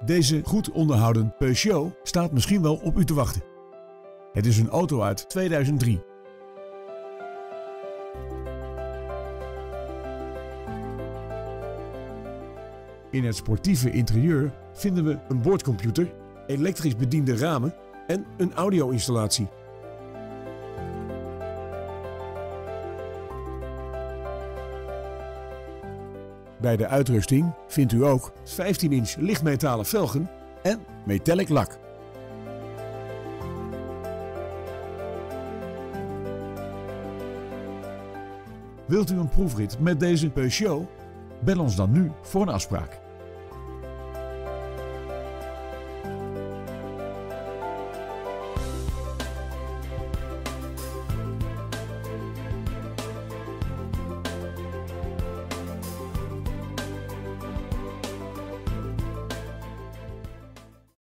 Deze goed onderhouden Peugeot staat misschien wel op u te wachten. Het is een auto uit 2003. In het sportieve interieur vinden we een boordcomputer, elektrisch bediende ramen en een audio-installatie. Bij de uitrusting vindt u ook 15-inch lichtmetalen velgen en metallic lak. Wilt u een proefrit met deze Peugeot? Bel ons dan nu voor een afspraak.